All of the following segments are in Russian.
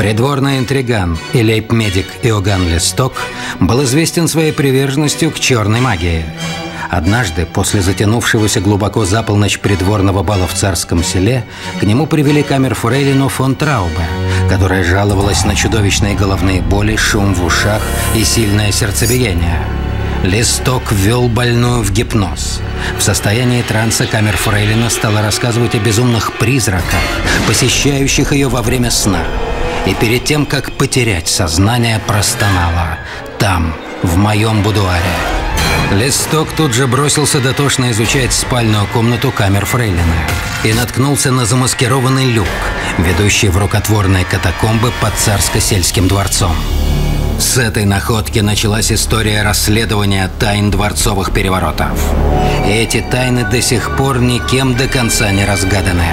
Придворный интриган и лейб-медик Иоганн Листок был известен своей приверженностью к черной магии. Однажды, после затянувшегося глубоко за полночь придворного бала в Царском Селе, к нему привели камерфрейлину фон Траубе, которая жаловалась на чудовищные головные боли, шум в ушах и сильное сердцебиение. Листок ввел больную в гипноз. В состоянии транса камерфрейлина стала рассказывать о безумных призраках, посещающих ее во время сна. И перед тем, как потерять сознание, простонала: «Там, в моем будуаре». Листок тут же бросился дотошно изучать спальную комнату камерфрейлины и наткнулся на замаскированный люк, ведущий в рукотворные катакомбы под Царско-Сельским дворцом. С этой находки началась история расследования тайн дворцовых переворотов. И эти тайны до сих пор никем до конца не разгаданы.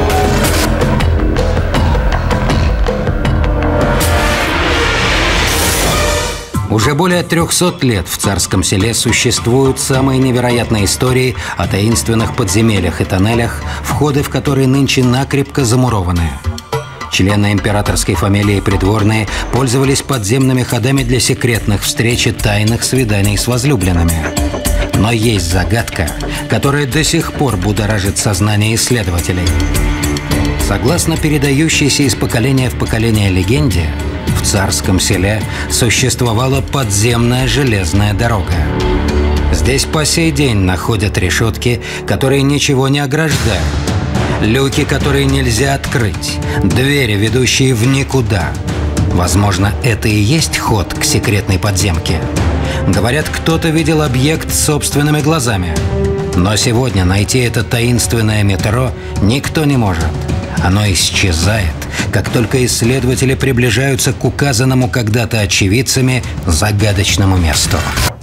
Уже более 300 лет в Царском Селе существуют самые невероятные истории о таинственных подземельях и тоннелях, входы в которые нынче накрепко замурованы. Члены императорской фамилии придворные пользовались подземными ходами для секретных встреч и тайных свиданий с возлюбленными. Но есть загадка, которая до сих пор будоражит сознание исследователей. Согласно передающейся из поколения в поколение легенде, в Царском Селе существовала подземная железная дорога. Здесь по сей день находят решетки, которые ничего не ограждают, люки, которые нельзя открыть, двери, ведущие в никуда. Возможно, это и есть ход к секретной подземке. Говорят, кто-то видел объект собственными глазами. Но сегодня найти это таинственное метро никто не может. Оно исчезает, как только исследователи приближаются к указанному когда-то очевидцами загадочному месту.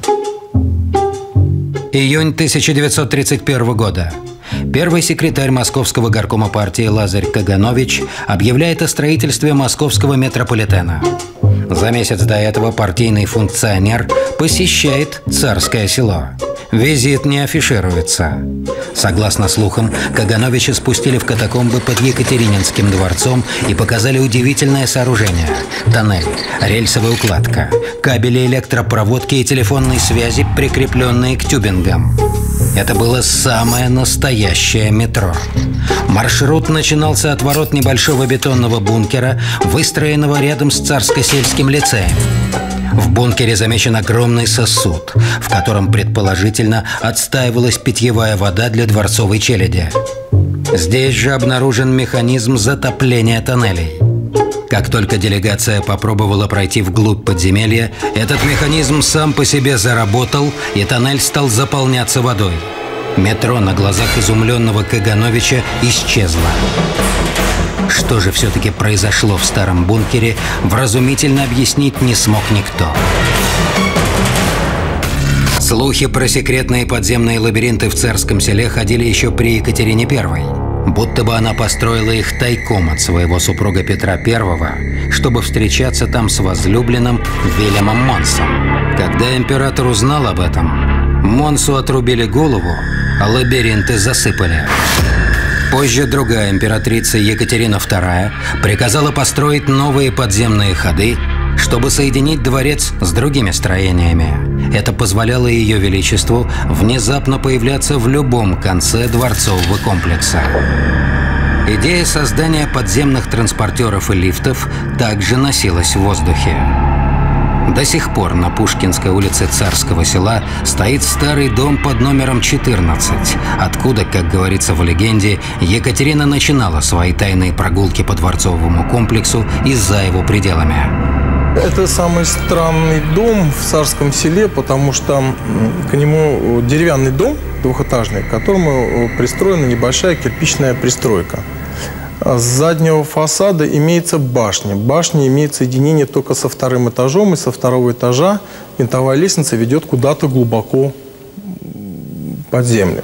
Июнь 1931 года. Первый секретарь Московского горкома партии Лазарь Каганович объявляет о строительстве московского метрополитена. За месяц до этого партийный функционер посещает Царское Село. Визит не афишируется. Согласно слухам, Кагановича спустили в катакомбы под Екатерининским дворцом и показали удивительное сооружение – тоннель, рельсовая укладка, кабели электропроводки и телефонной связи, прикрепленные к тюбингам. Это было самое настоящее метро. Маршрут начинался от ворот небольшого бетонного бункера, выстроенного рядом с Царско-Сельским лицеем. В бункере замечен огромный сосуд, в котором, предположительно, отстаивалась питьевая вода для дворцовой челяди. Здесь же обнаружен механизм затопления тоннелей. Как только делегация попробовала пройти вглубь подземелья, этот механизм сам по себе заработал, и тоннель стал заполняться водой. Метро на глазах изумленного Кагановича исчезло. Что же все-таки произошло в старом бункере, вразумительно объяснить не смог никто. Слухи про секретные подземные лабиринты в Царском Селе ходили еще при Екатерине I. Будто бы она построила их тайком от своего супруга Петра I, чтобы встречаться там с возлюбленным Вильямом Монсом. Когда император узнал об этом, Монсу отрубили голову, а лабиринты засыпали. Позже другая императрица, Екатерина II, приказала построить новые подземные ходы, чтобы соединить дворец с другими строениями. Это позволяло Ее Величеству внезапно появляться в любом конце дворцового комплекса. Идея создания подземных транспортеров и лифтов также носилась в воздухе. До сих пор на Пушкинской улице Царского Села стоит старый дом под номером 14, откуда, как говорится в легенде, Екатерина начинала свои тайные прогулки по дворцовому комплексу и за его пределами. Это самый странный дом в Царском Селе, потому что к нему деревянный дом двухэтажный, к которому пристроена небольшая кирпичная пристройка. С заднего фасада имеется башня. Башня имеет соединение только со вторым этажом, и со второго этажа винтовая лестница ведет куда-то глубоко под землю.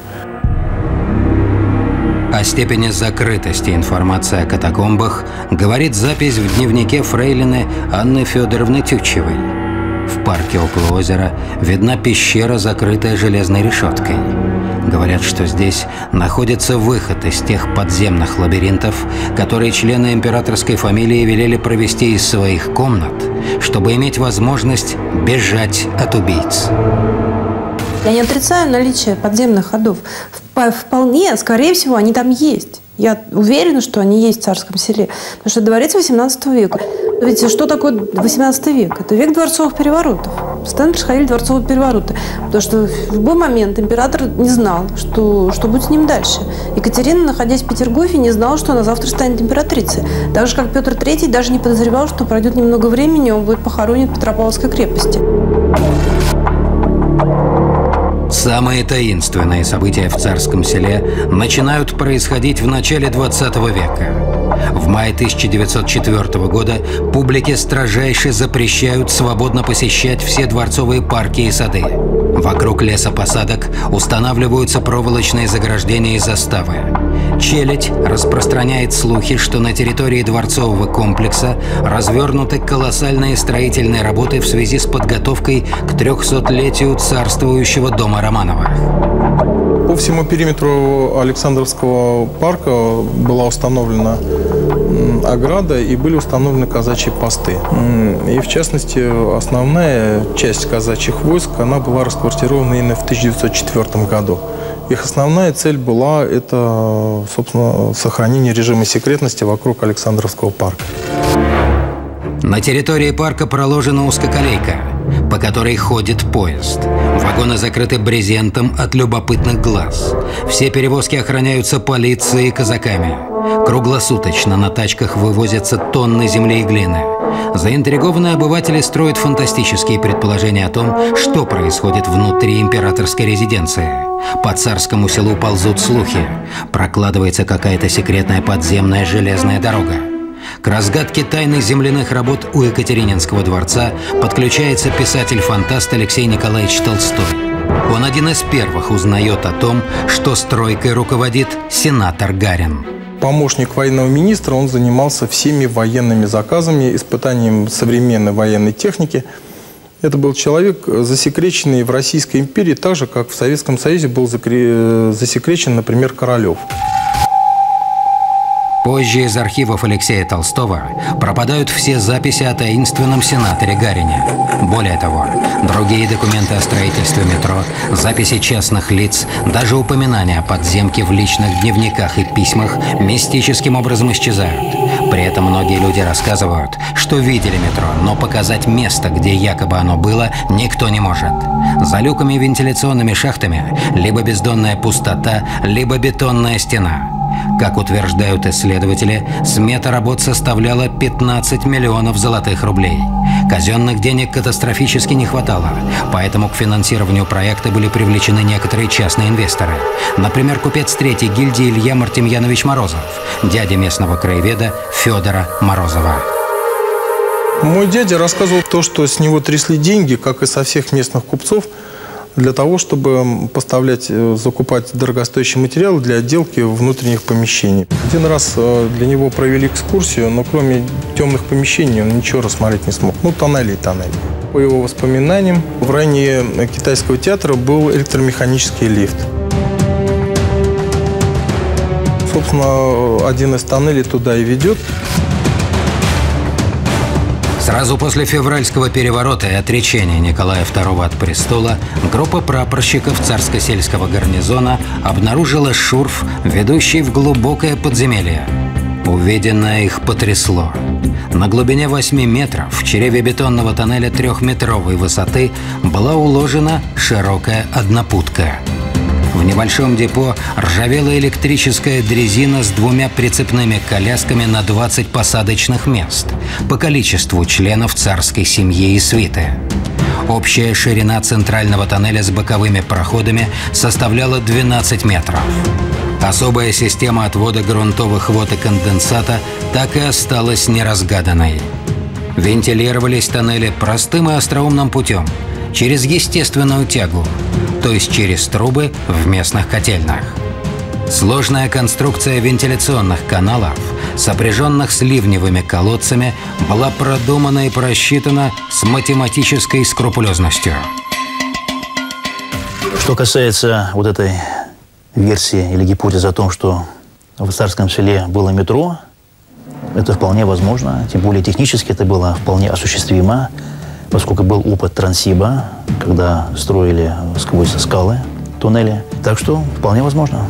О степени закрытости информации о катакомбах говорит запись в дневнике фрейлины Анны Федоровны Тютчевой. В парке около озера видна пещера, закрытая железной решеткой. Говорят, что здесь находится выход из тех подземных лабиринтов, которые члены императорской фамилии велели провести из своих комнат, чтобы иметь возможность бежать от убийц. Я не отрицаю наличие подземных ходов. Вполне, скорее всего, они там есть. Я уверена, что они есть в Царском Селе. Потому что дворец 18 века. Ведь что такое 18 век? Это век дворцовых переворотов. Постоянно происходили дворцовые перевороты. Потому что в любой момент император не знал, что будет с ним дальше. Екатерина, находясь в Петергофе, не знала, что она завтра станет императрицей. Так же, как Петр III даже не подозревал, что пройдет немного времени, он будет похоронен в Петропавловской крепости. Самые таинственные события в Царском Селе начинают происходить в начале 20 века. В мае 1904 года публике строжайше запрещают свободно посещать все дворцовые парки и сады. Вокруг лесопосадок устанавливаются проволочные заграждения и заставы. Челядь распространяет слухи, что на территории дворцового комплекса развернуты колоссальные строительные работы в связи с подготовкой к 300-летию царствующего дома Романовых. По всему периметру Александровского парка была установлена ограда и были установлены казачьи посты. И в частности, основная часть казачьих войск, она была расквартирована именно в 1904 году. Их основная цель была это, собственно, сохранение режима секретности вокруг Александровского парка. На территории парка проложена узкоколейка, по которой ходит поезд. Вагоны закрыты брезентом от любопытных глаз. Все перевозки охраняются полицией и казаками. Круглосуточно на тачках вывозятся тонны земли и глины. Заинтригованные обыватели строят фантастические предположения о том, что происходит внутри императорской резиденции. По Царскому Селу ползут слухи. Прокладывается какая-то секретная подземная железная дорога. К разгадке тайны земляных работ у Екатерининского дворца подключается писатель-фантаст Алексей Николаевич Толстой. Он один из первых узнает о том, что стройкой руководит сенатор Гарин. Помощник военного министра, он занимался всеми военными заказами, испытанием современной военной техники. Это был человек, засекреченный в Российской империи, так же, как в Советском Союзе был засекречен, например, Королев. Позже из архивов Алексея Толстого пропадают все записи о таинственном сенаторе Гарине. Более того, другие документы о строительстве метро, записи частных лиц, даже упоминания о подземке в личных дневниках и письмах мистическим образом исчезают. При этом многие люди рассказывают, что видели метро, но показать место, где якобы оно было, никто не может. За люками и вентиляционными шахтами либо бездонная пустота, либо бетонная стена. Как утверждают исследователи, смета работ составляла 15 миллионов золотых рублей. Казенных денег катастрофически не хватало, поэтому к финансированию проекта были привлечены некоторые частные инвесторы. Например, купец третьей гильдии Илья Мартемьянович Морозов, дядя местного краеведа Федора Морозова. Мой дядя рассказывал то, что с него трясли деньги, как и со всех местных купцов, для того, чтобы поставлять, закупать дорогостоящие материалы для отделки внутренних помещений. Один раз для него провели экскурсию, но кроме темных помещений он ничего рассмотреть не смог. Ну, тоннели и тоннели. По его воспоминаниям, в районе Китайского театра был электромеханический лифт. Собственно, один из тоннелей туда и ведет. Сразу после февральского переворота и отречения Николая II от престола группа прапорщиков Царско-сельского гарнизона обнаружила шурф, ведущий в глубокое подземелье. Увиденное их потрясло. На глубине 8 метров в чреве бетонного тоннеля 3-метровой высоты была уложена широкая однопутка. В небольшом депо ржавела электрическая дрезина с 2 прицепными колясками на 20 посадочных мест по количеству членов царской семьи и свиты. Общая ширина центрального тоннеля с боковыми проходами составляла 12 метров. Особая система отвода грунтовых вод и конденсата так и осталась неразгаданной. Вентилировались тоннели простым и остроумным путем – через естественную тягу, то есть через трубы в местных котельных. Сложная конструкция вентиляционных каналов, сопряженных с ливневыми колодцами, была продумана и просчитана с математической скрупулезностью. Что касается вот этой версия или гипотеза о том, что в Царском Селе было метро, это вполне возможно. Тем более технически это было вполне осуществимо, поскольку был опыт Транссиба, когда строили сквозь скалы туннели. Так что вполне возможно.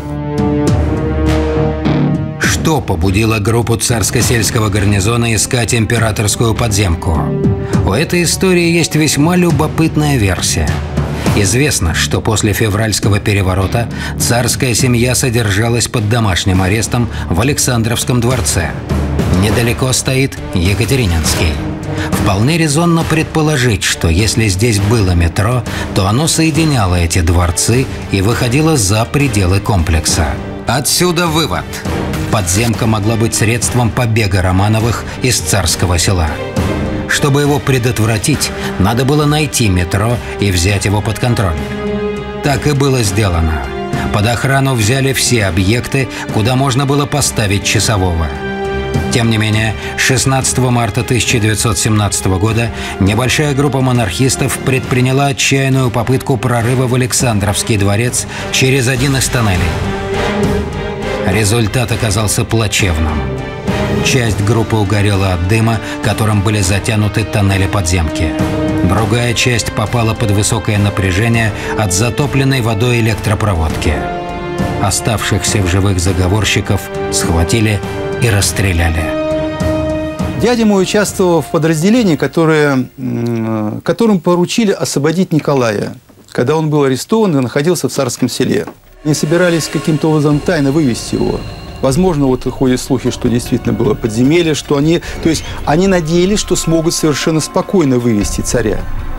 Что побудило группу Царско-сельского гарнизона искать императорскую подземку? У этой истории есть весьма любопытная версия. Известно, что после февральского переворота царская семья содержалась под домашним арестом в Александровском дворце. Недалеко стоит Екатерининский. Вполне резонно предположить, что если здесь было метро, то оно соединяло эти дворцы и выходило за пределы комплекса. Отсюда вывод. Подземка могла быть средством побега Романовых из Царского Села. Чтобы его предотвратить, надо было найти метро и взять его под контроль. Так и было сделано. Под охрану взяли все объекты, куда можно было поставить часового. Тем не менее, 16 марта 1917 года небольшая группа монархистов предприняла отчаянную попытку прорыва в Александровский дворец через один из тоннелей. Результат оказался плачевным. Часть группы угорела от дыма, которым были затянуты тоннели подземки. Другая часть попала под высокое напряжение от затопленной водой электропроводки. Оставшихся в живых заговорщиков схватили и расстреляли. Дядя мой участвовал в подразделении, которым поручили освободить Николая, когда он был арестован и находился в Царском Селе. Они собирались каким-то образом тайно вывести его. Возможно, вот ходят слухи, что действительно было подземелье, что они надеялись, что смогут совершенно спокойно вывести царя.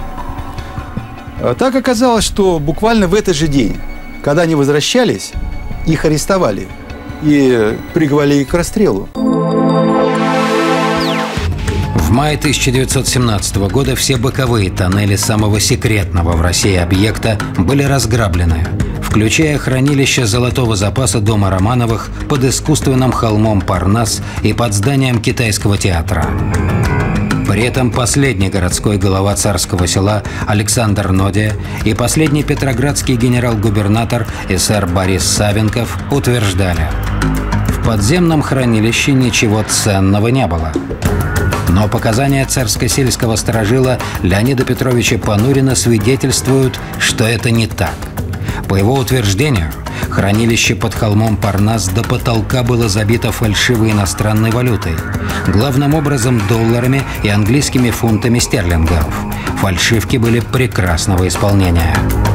Так оказалось, что буквально в этот же день, когда они возвращались, их арестовали и приговорили к расстрелу. В мае 1917 года все боковые тоннели самого секретного в России объекта были разграблены, включая хранилище золотого запаса дома Романовых под искусственным холмом Парнас и под зданием Китайского театра. При этом последний городской глава Царского Села Александр Нодия и последний петроградский генерал-губернатор СР Борис Савенков утверждали: в подземном хранилище ничего ценного не было. Но показания царско-сельского сторожила Леонида Петровича Панурина свидетельствуют, что это не так. По его утверждению, хранилище под холмом Парнас до потолка было забито фальшивой иностранной валютой, главным образом долларами и английскими фунтами стерлингов. Фальшивки были прекрасного исполнения.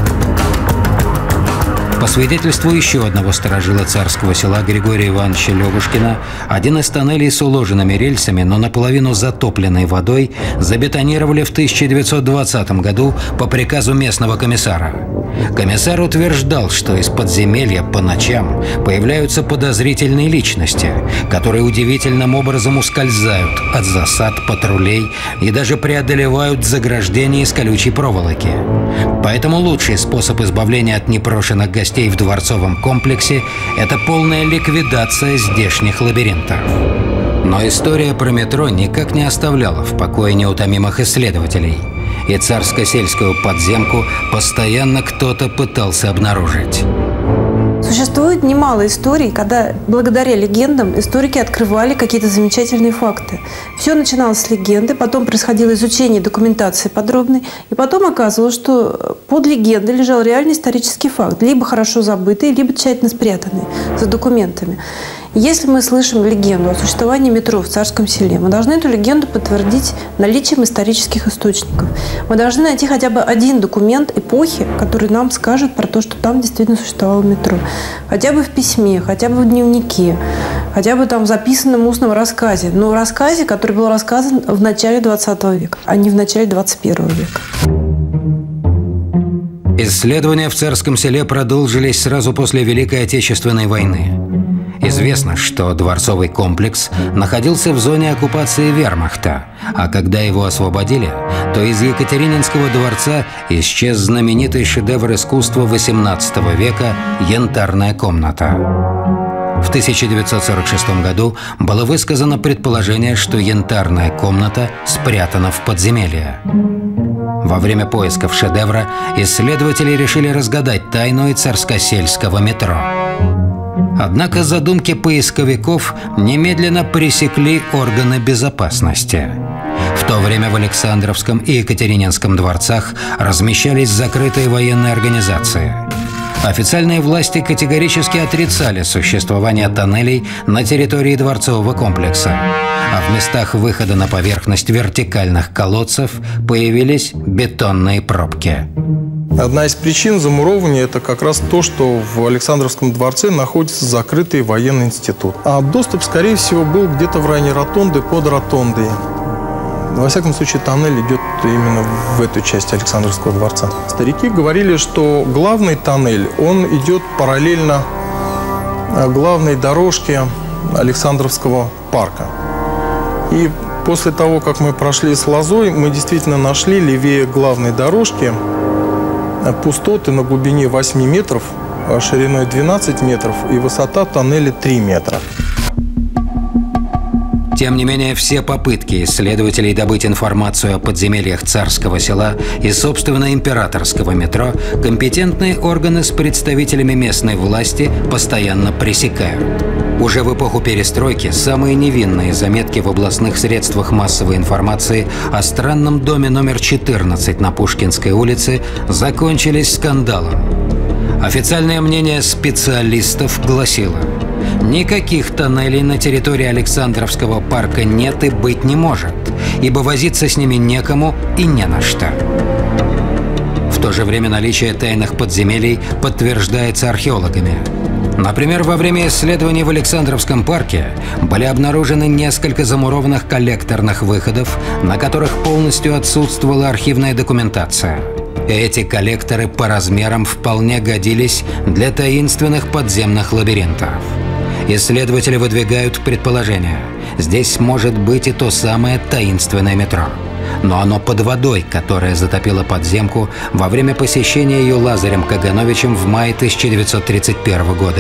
По свидетельству еще одного сторожила Царского Села Григория Ивановича Левушкина, один из тоннелей с уложенными рельсами, но наполовину затопленной водой, забетонировали в 1920 году по приказу местного комиссара. Комиссар утверждал, что из подземелья по ночам появляются подозрительные личности, которые удивительным образом ускользают от засад, патрулей и даже преодолевают заграждения из колючей проволоки. Поэтому лучший способ избавления от непрошенных гостей в дворцовом комплексе – это полная ликвидация здешних лабиринтов. Но история про метро никак не оставляла в покое неутомимых исследователей. И царско-сельскую подземку постоянно кто-то пытался обнаружить. Существует немало историй, когда благодаря легендам историки открывали какие-то замечательные факты. Все начиналось с легенды, потом происходило изучение документации подробной, и потом оказывалось, что под легендой лежал реальный исторический факт, либо хорошо забытый, либо тщательно спрятанный за документами. Если мы слышим легенду о существовании метро в Царском Селе, мы должны эту легенду подтвердить наличием исторических источников. Мы должны найти хотя бы один документ эпохи, который нам скажет про то, что там действительно существовало метро. Хотя бы в письме, хотя бы в дневнике, хотя бы там в записанном устном рассказе. Но в рассказе, который был рассказан в начале 20 века, а не в начале 21 века. Исследования в Царском Селе продолжились сразу после Великой Отечественной войны. Известно, что дворцовый комплекс находился в зоне оккупации вермахта, а когда его освободили, то из Екатерининского дворца исчез знаменитый шедевр искусства XVIII века «Янтарная комната». В 1946 году было высказано предположение, что янтарная комната спрятана в подземелье. Во время поисков шедевра исследователи решили разгадать тайну и царско-сельского метро. Однако задумки поисковиков немедленно пресекли органы безопасности. В то время в Александровском и Екатерининском дворцах размещались закрытые военные организации. Официальные власти категорически отрицали существование тоннелей на территории дворцового комплекса, а в местах выхода на поверхность вертикальных колодцев появились бетонные пробки. Одна из причин замуровывания – это как раз то, что в Александровском дворце находится закрытый военный институт. А доступ, скорее всего, был где-то в районе ротонды, под ротондой. Во всяком случае, тоннель идет именно в эту часть Александровского дворца. Старики говорили, что главный тоннель, он идет параллельно главной дорожке Александровского парка. И после того, как мы прошли с лозой, мы действительно нашли левее главной дорожки пустоты на глубине 8 метров, шириной 12 метров и высота тоннеля 3 метра. Тем не менее, все попытки исследователей добыть информацию о подземельях Царского Села и, собственно, императорского метро компетентные органы с представителями местной власти постоянно пресекают. Уже в эпоху перестройки самые невинные заметки в областных средствах массовой информации о странном доме номер 14 на Пушкинской улице закончились скандалом. Официальное мнение специалистов гласило: никаких тоннелей на территории Александровского парка нет и быть не может, ибо возиться с ними некому и не на что. В то же время наличие тайных подземелий подтверждается археологами. Например, во время исследований в Александровском парке были обнаружены несколько замурованных коллекторных выходов, на которых полностью отсутствовала архивная документация. Эти коллекторы по размерам вполне годились для таинственных подземных лабиринтов. Исследователи выдвигают предположение: здесь может быть и то самое таинственное метро. Но оно под водой, которая затопила подземку во время посещения ее Лазарем Кагановичем в мае 1931 года.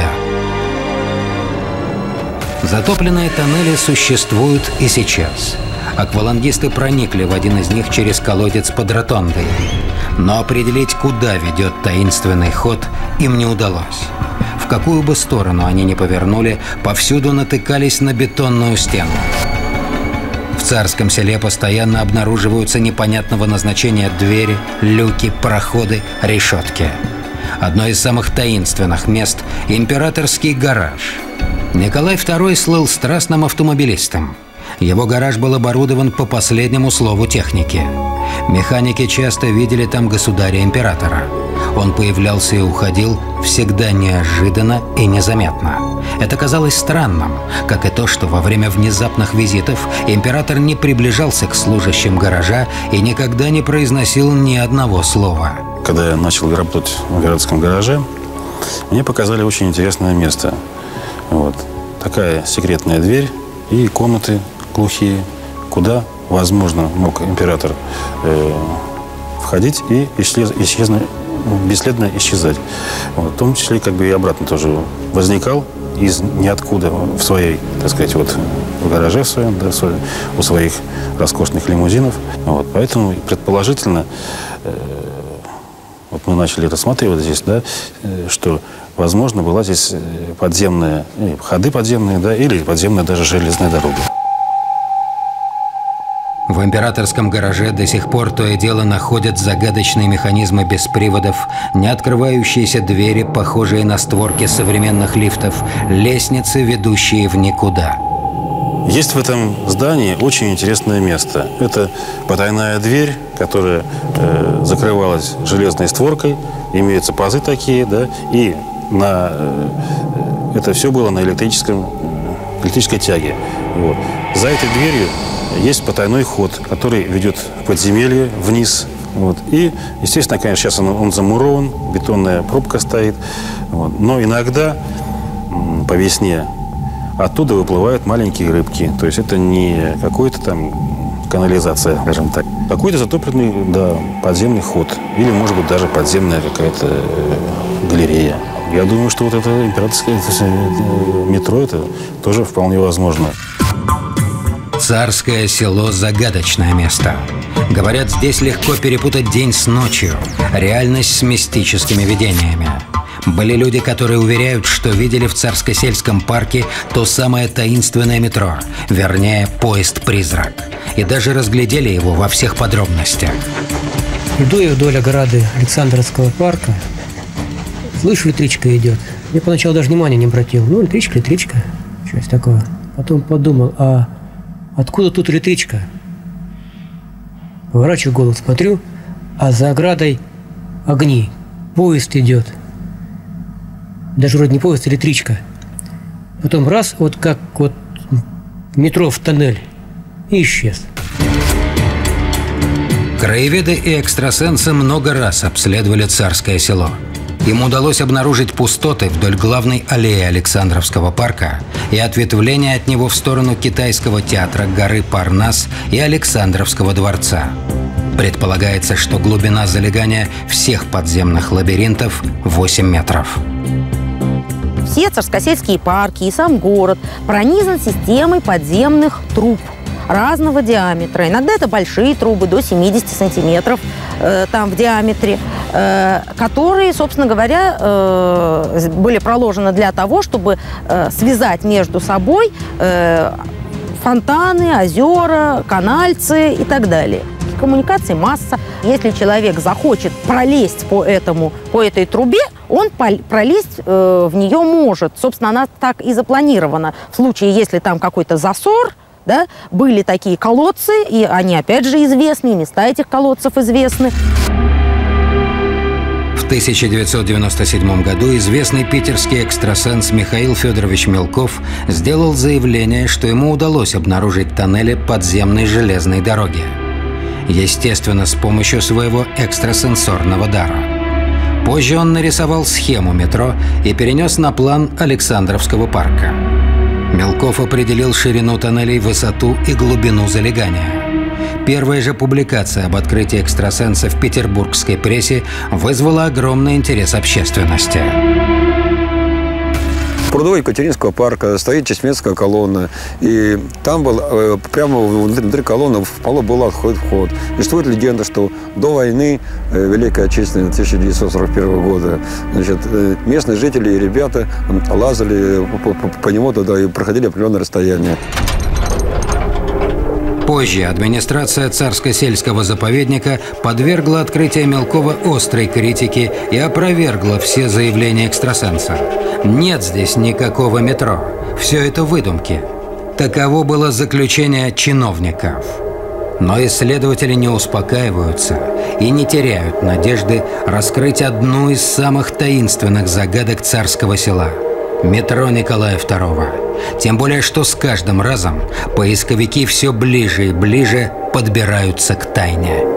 Затопленные тоннели существуют и сейчас. Аквалангисты проникли в один из них через колодец под ротондой. Но определить, куда ведет таинственный ход, им не удалось. В какую бы сторону они ни повернули, повсюду натыкались на бетонную стену. В Царском Селе постоянно обнаруживаются непонятного назначения двери, люки, проходы, решетки. Одно из самых таинственных мест – императорский гараж. Николай II слыл страстным автомобилистом. Его гараж был оборудован по последнему слову техники. Механики часто видели там государя-императора. Он появлялся и уходил всегда неожиданно и незаметно. Это казалось странным, как и то, что во время внезапных визитов император не приближался к служащим гаража и никогда не произносил ни одного слова. Когда я начал работать в императорском гараже, мне показали очень интересное место. Вот. Такая секретная дверь и комнаты глухие, куда, возможно, мог император входить и бесследно исчезать. Вот. В том числе и обратно тоже возникал из ниоткуда в своей, так сказать, в гараже в своем, да, у своих роскошных лимузинов. Вот. Поэтому предположительно мы начали рассматривать здесь, да, что возможно была здесь подземная, ходы подземные, да, или подземная даже железная дорога. В императорском гараже до сих пор то и дело находят загадочные механизмы без приводов, не открывающиеся двери, похожие на створки современных лифтов, лестницы, ведущие в никуда. Есть в этом здании очень интересное место. Это потайная дверь, которая закрывалась железной створкой, имеются пазы такие, да, и это все было на электрической тяге. Вот. За этой дверью есть потайной ход, который ведет в подземелье вниз. Вот. И, естественно, конечно, сейчас он замурован, бетонная пробка стоит. Вот. Но иногда по весне оттуда выплывают маленькие рыбки. То есть это не какой-то там канализация, скажем так. Какой-то затопленный, да, подземный ход. Или, может быть, даже подземная какая-то галерея. Я думаю, что это императорское метро, это тоже вполне возможно. Царское Село – загадочное место. Говорят, здесь легко перепутать день с ночью, реальность с мистическими видениями. Были люди, которые уверяют, что видели в Царско-сельском парке то самое таинственное метро, вернее, поезд-призрак, и даже разглядели его во всех подробностях. Иду я вдоль ограды Александровского парка, слышу, электричка идет. Я поначалу даже внимания не обратил. Ну, электричка, что-то такое. Потом подумал, а откуда тут электричка? Поворачиваю голову, смотрю, а за оградой огни. Поезд идет. Даже вроде не поезд, а электричка. Потом раз, вот как вот метро в тоннель, и исчез. Краеведы и экстрасенсы много раз обследовали Царское село. Им удалось обнаружить пустоты вдоль главной аллеи Александровского парка и ответвления от него в сторону Китайского театра, горы Парнас и Александровского дворца. Предполагается, что глубина залегания всех подземных лабиринтов 8 метров. Все царскосельские парки и сам город пронизан системой подземных труб разного диаметра. Иногда это большие трубы до 70 сантиметров там в диаметре, которые, собственно говоря, были проложены для того, чтобы связать между собой фонтаны, озера, канальцы и так далее. Коммуникаций масса. Если человек захочет пролезть по этой трубе, он пролезть в нее может. Собственно, она так и запланирована. В случае, если там какой-то засор, да, были такие колодцы, и они, опять же, известны, и места этих колодцев известны. В 1997 году известный питерский экстрасенс Михаил Федорович Мелков сделал заявление, что ему удалось обнаружить тоннели подземной железной дороги. Естественно, с помощью своего экстрасенсорного дара. Позже он нарисовал схему метро и перенес на план Александровского парка. Мелков определил ширину тоннелей, высоту и глубину залегания. Первая же публикация об открытии экстрасенса в петербургской прессе вызвала огромный интерес общественности. В прудовой Екатеринского парка стоит Чесменская колонна. И там был, прямо внутри колонны в полу был вход. И существует легенда, что до войны, Великой Отечественной 1941 года, значит, местные жители и ребята лазали по нему туда и проходили определенное расстояние. Позже администрация Царско-сельского заповедника подвергла открытие Мелкова острой критике и опровергла все заявления экстрасенса. Нет здесь никакого метро. Все это выдумки. Таково было заключение чиновников. Но исследователи не успокаиваются и не теряют надежды раскрыть одну из самых таинственных загадок Царского села – метро Николая II. Тем более, что с каждым разом поисковики все ближе и ближе подбираются к тайне.